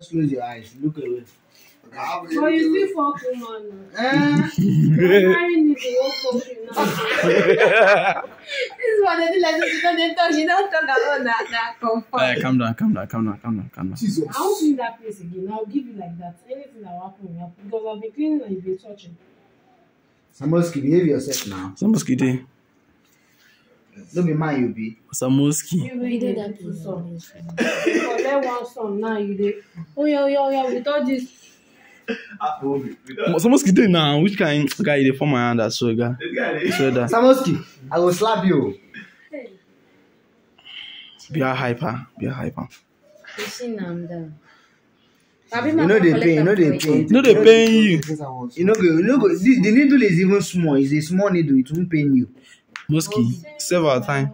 Close your eyes. Look away. But you still fuck woman. Marrying is the one country now. This is what they do. Like you don't talk. You don't talk about that comfort. Calm down. Jesus. I won't clean that place again. I'll give you like that. Anything that will happen will happen. Because I've been cleaning and you've been touching. Samoski, behave yourself now. Samoski day. Don't be mine, you be. Samoski. You really did that to some. Collect one son now. You did. Oh yeah. Without this. Samoski day now. Which kind guy you dey form my hand as so guy? Sweater. Samoski, I will slap you. Be a hyper. You see now I'm done. You know they pay. No, they paying you. You know go. The needle is even small. It's a small needle. It won't pain you. Moski, several times.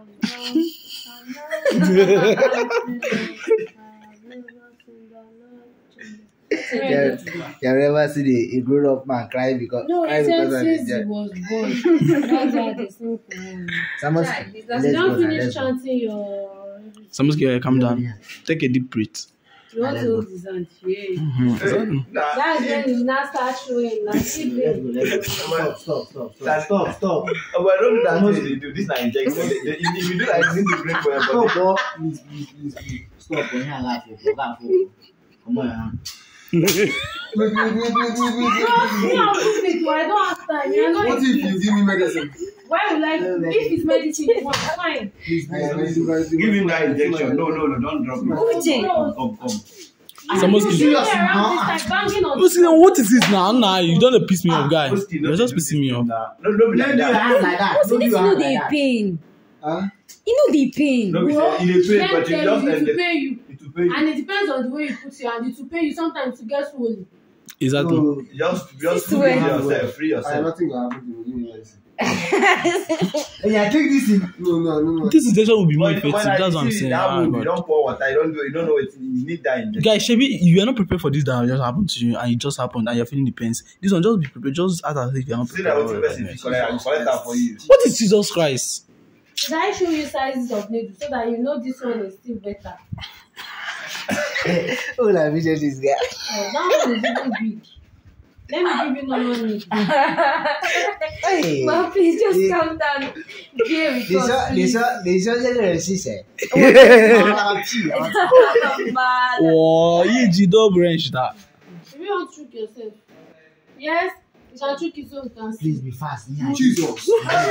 You never see a grown up man cry because No, cry since because he was born. That's why they sing for him. Samoski, You let's don't go. finish Let's go. chanting your. Samoski, calm down. Take a deep breath. You want to hold his hand. Yeah. Mm-hmm. That's when you now start showing. Now, Let's go. Stop. But I don't do that thing they do. This is not injection. If you do that, you need to break for your body. Stop, please. Stop. When you laugh, come on. No, me, I'm moving. I don't have time. You're not. What if you give me medicine? Why would I? If it's medicine, you want fine. Please. Give him that injection. No, don't drop it. Come. Samoski. Moski, what is this now? Nah, you don't piss me off, guy. You're just pissing me off. No, be Don't like do your that. hand like that. Also, Don't do this your know hand they like that. pain. Huh? You know they pain. No, be say you dey pay, but you just to pay you. it will pay you. And it depends on the way you put your hand. It will pay you sometimes to get swollen. Exactly. No, Just This free way. yourself. Free I yourself. nothing will happen to you. Give me medicine. And I take this in. No. This injection will be more When effective. I That's what I'm see saying. that Ah, wound, you God. don't pour water. You don't know it. You need that injection. Guys, Shebi, you are not prepared for this that just happened to you, and it just happened, and you're feeling the pains. This one, just be prepared. Just act as if you're not See that prepared. what person if you collect that for you. What is Jesus Christ? Should I show you sizes of needles so that you know this one is still better? Oh, la vision this guy. That one is even big. Let me give you normal needles. Hey. Well, please just calm down. Here we go. Les gens de réussir. Oh, you don't branch that. If you want to trick yourself, yes, you can trick it so you can see. Please be fast. Yeah. Jesus.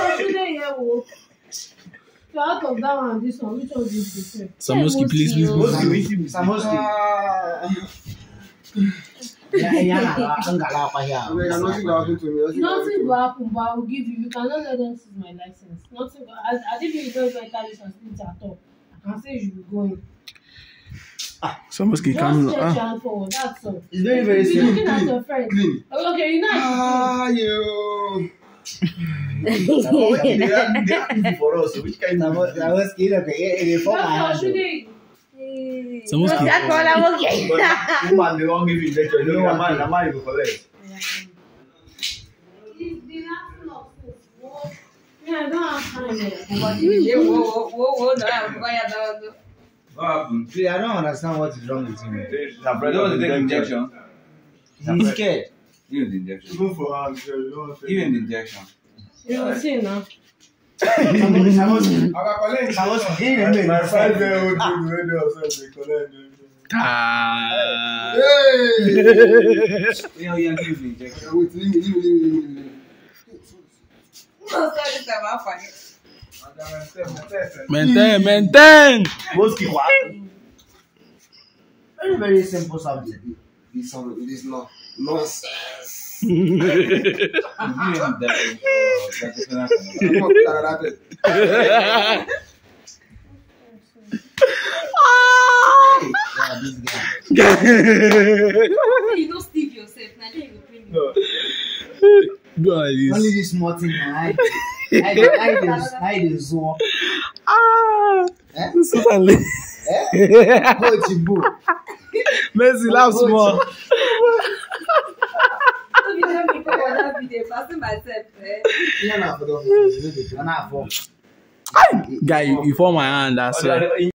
So out of that one and this one, which one do you prefer? Samoski, please. Samoski. Nothing will happen to me. Nothing will happen, but I will give you. You cannot let them seize my license. Nothing. I think you don't enter this facility at all. I can say you should be going. Samoski, Just calm stretch your down. hand forward. That's all. It's very, very You're simple. looking at your friend. Clean. Okay, you know. You. They are for us. So which kind of Samoski, okay. They fall my Doctor, hand. should they? Samoski. woman they won't give you injection. You know, man you go collect. The last one of food. Yeah, I don't have time yet. Whoa, no, What happened? See, I don't understand what is wrong with him. He's afraid of the injection. He's scared. Give him the injection. Go for her. You don't want to Give him the injection. You will see now. Samoski. My 5-year-old kid radio outside they collect. Ah. Hey! Yeah, give him the injection. Wait, leave. Maintain. Moski what? Very, very simple something. This is not nonsense. Give him the Yeah, this guy. You don't Steve yourself. Now you go bring me. Go like this. Only this small thing, I the zoo. Ah. Eh? Suddenly. Coach Boo. Messi, laugh small. You don't make up on that video. Passing myself. Yeah, nah, for the Guy, you form my hand. That's why.